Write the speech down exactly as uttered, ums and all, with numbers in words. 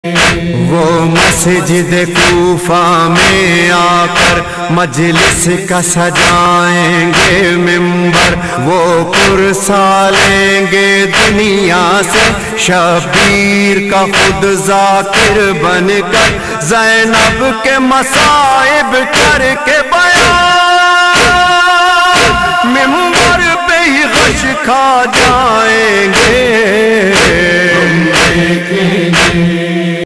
वो मस्जिद कूफा में आकर मजलिस का सजाएंगे मिंबर, वो कुर्सा लेंगे दुनिया से शबीर का खुद जाकिर बनकर, ज़ैनब के मसाइब करके बयान मिंबर पे ही गश खा जा